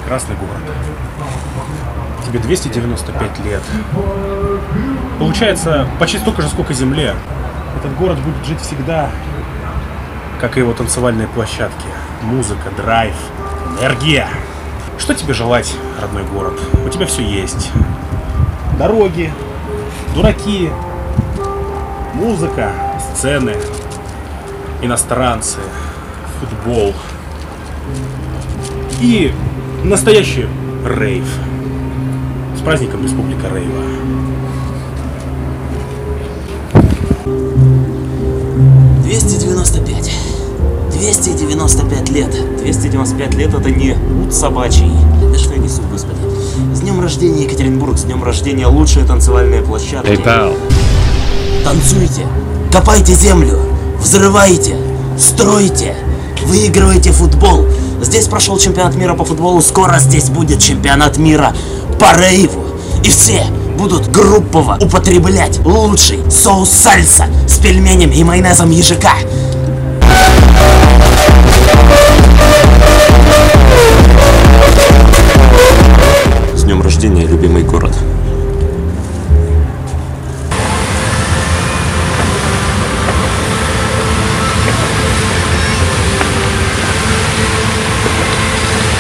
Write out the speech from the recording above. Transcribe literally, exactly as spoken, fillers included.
прекрасный город. Тебе двести девяносто пять лет. Получается, почти столько же, сколько Земле. Этот город будет жить всегда, как и его танцевальные площадки. Музыка, драйв, энергия. Что тебе желать, родной город? У тебя все есть. Дороги, дураки, музыка, сцены, иностранцы, футбол и настоящий рейв. С праздником Республика Рейва. двести девяносто пять. двести девяносто пять лет. двести девяносто пять лет — это не ут собачий. Да что я несу, господи. С днем рождения, Екатеринбург, с днем рождения, лучшие танцевальные площадки. PayPal. Танцуйте, копайте землю, взрывайте, стройте, выигрывайте футбол. Здесь прошел чемпионат мира по футболу, скоро здесь будет чемпионат мира по рейву. И все будут группово употреблять лучший соус сальса с пельменями и майонезом ежика. С днем рождения, любимый город.